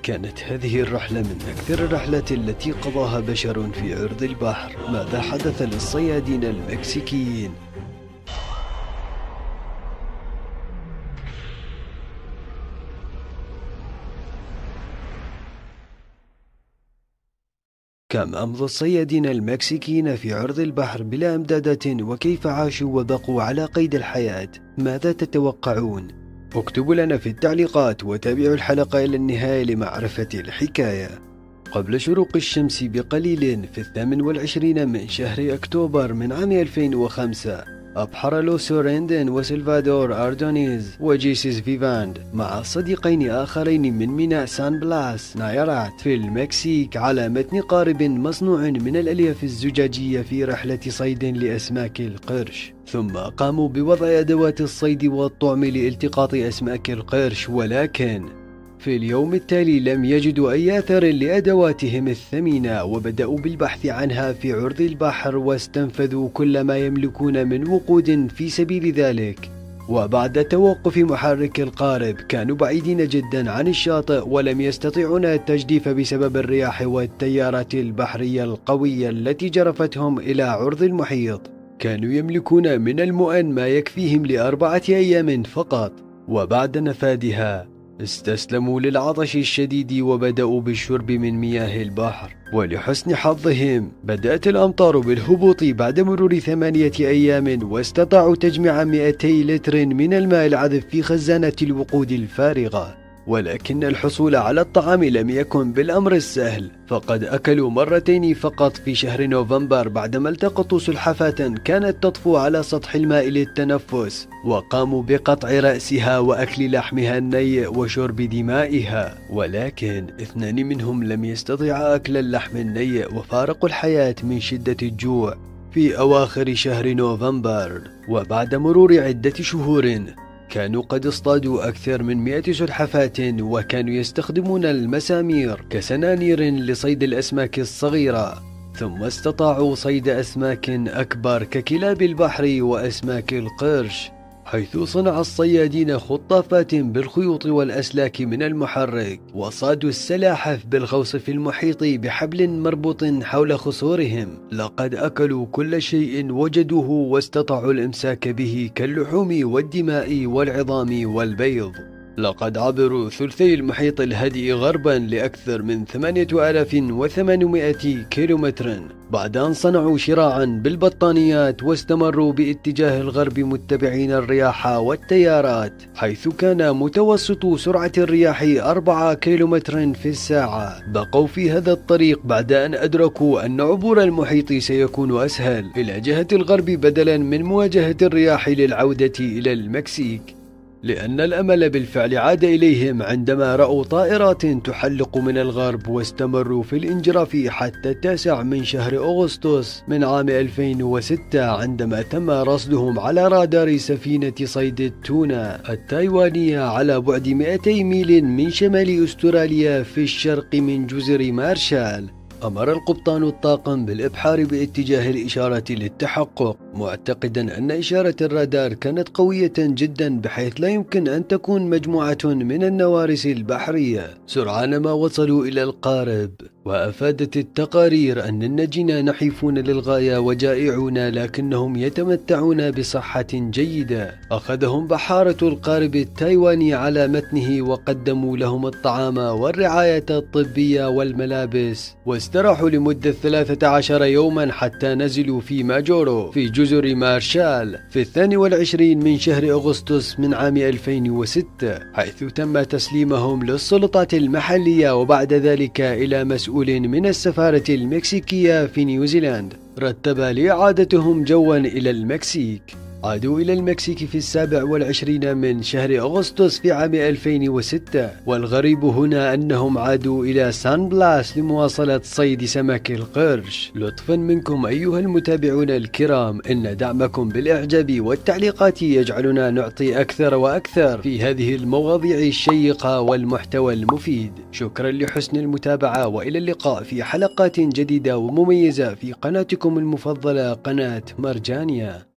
كانت هذه الرحلة من أكثر الرحلات التي قضاها بشر في عرض البحر. ماذا حدث للصيادين المكسيكيين؟ كم أمضى الصيادين المكسيكيين في عرض البحر بلا إمدادات، وكيف عاشوا وبقوا على قيد الحياة؟ ماذا تتوقعون؟ اكتبوا لنا في التعليقات وتابعوا الحلقة إلى النهاية لمعرفة الحكاية. قبل شروق الشمس بقليل في 28 من شهر أكتوبر من عام 2005 أبحر لوس ريندن وسلفادور أردونيز وجيسيس فيفاند مع صديقين آخرين من ميناء سان بلاس نايرات في المكسيك على متن قارب مصنوع من الألياف الزجاجية في رحلة صيد لأسماك القرش، ثم قاموا بوضع أدوات الصيد والطعم لالتقاط أسماك القرش، ولكن في اليوم التالي لم يجدوا أي أثر لأدواتهم الثمينة، وبدأوا بالبحث عنها في عرض البحر واستنفذوا كل ما يملكون من وقود في سبيل ذلك. وبعد توقف محرك القارب كانوا بعيدين جدا عن الشاطئ ولم يستطيعون التجديف بسبب الرياح والتيارات البحرية القوية التي جرفتهم إلى عرض المحيط. كانوا يملكون من المؤن ما يكفيهم ل4 أيام فقط، وبعد نفادها استسلموا للعطش الشديد وبدأوا بالشرب من مياه البحر. ولحسن حظهم بدأت الأمطار بالهبوط بعد مرور 8 أيام، واستطاعوا تجميع 200 لتر من الماء العذب في خزانة الوقود الفارغة. ولكن الحصول على الطعام لم يكن بالأمر السهل، فقد أكلوا مرتين فقط في شهر نوفمبر بعدما التقطوا سلحفاة كانت تطفو على سطح الماء للتنفس، وقاموا بقطع رأسها وأكل لحمها الني وشرب دمائها. ولكن 2 منهم لم يستطيعا أكل اللحم الني وفارقوا الحياة من شدة الجوع في أواخر شهر نوفمبر. وبعد مرور عدة شهور كانوا قد اصطادوا أكثر من 100 سلحفاة، وكانوا يستخدمون المسامير كسنانير لصيد الأسماك الصغيرة، ثم استطاعوا صيد أسماك أكبر ككلاب البحر وأسماك القرش، حيث صنع الصيادين خطافات بالخيوط والأسلاك من المحرك، وصادوا السلاحف بالغوص في المحيط بحبل مربوط حول خصورهم. لقد أكلوا كل شيء وجدوه واستطاعوا الإمساك به كاللحوم والدماء والعظام والبيض. لقد عبروا ثلثي المحيط الهادئ غربا لأكثر من 8800 كيلومتر بعد أن صنعوا شراعا بالبطانيات، واستمروا باتجاه الغرب متبعين الرياح والتيارات، حيث كان متوسط سرعة الرياح 4 كيلومتر في الساعة. بقوا في هذا الطريق بعد أن أدركوا أن عبور المحيط سيكون أسهل إلى جهة الغرب بدلا من مواجهة الرياح للعودة إلى المكسيك، لأن الأمل بالفعل عاد إليهم عندما رأوا طائرات تحلق من الغرب، واستمروا في الانجراف حتى 9 من شهر أغسطس من عام 2006 عندما تم رصدهم على رادار سفينة صيد التونة التايوانية على بعد 200 ميل من شمال أستراليا في الشرق من جزر مارشال. أمر القبطان الطاقم بالإبحار باتجاه الإشارة للتحقق، معتقدا أن إشارة الرادار كانت قوية جدا بحيث لا يمكن أن تكون مجموعة من النوارس البحرية. سرعان ما وصلوا إلى القارب، وأفادت التقارير أن الناجين نحيفون للغاية وجائعون، لكنهم يتمتعون بصحة جيدة. أخذهم بحارة القارب التايواني على متنه وقدموا لهم الطعام والرعاية الطبية والملابس، واستراحوا لمدة 13 يوما حتى نزلوا في ماجورو في جزر مارشال في 22 من شهر أغسطس من عام 2006، حيث تم تسليمهم للسلطات المحلية، وبعد ذلك إلى مسؤول من السفارة المكسيكية في نيوزيلاند رتب لإعادتهم جوا إلى المكسيك. عادوا إلى المكسيك في 27 من شهر أغسطس في عام 2006، والغريب هنا أنهم عادوا إلى سان بلاس لمواصلة صيد سمك القرش. لطفا منكم أيها المتابعون الكرام، إن دعمكم بالإعجاب والتعليقات يجعلنا نعطي أكثر وأكثر في هذه المواضيع الشيقة والمحتوى المفيد. شكرا لحسن المتابعة، وإلى اللقاء في حلقات جديدة ومميزة في قناتكم المفضلة، قناة مرجانيا.